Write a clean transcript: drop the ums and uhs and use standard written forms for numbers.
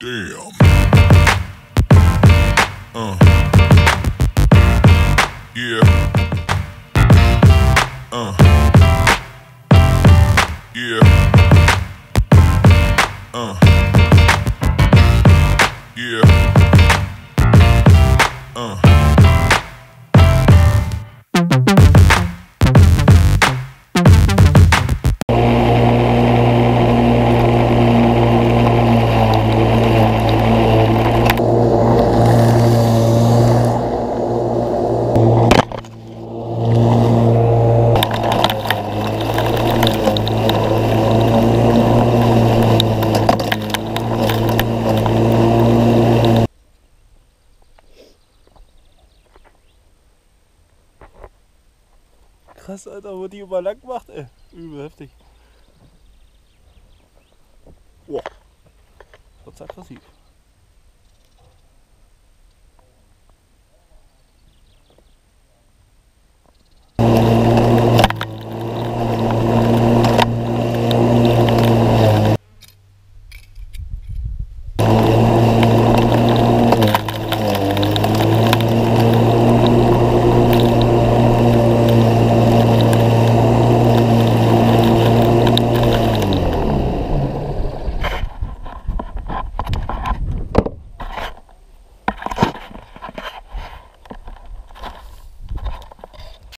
Damn. Yeah. Yeah. Yeah. Krass, Alter, wo die über lang macht, ey. Übel heftig. Wow. Wird's aggressiv.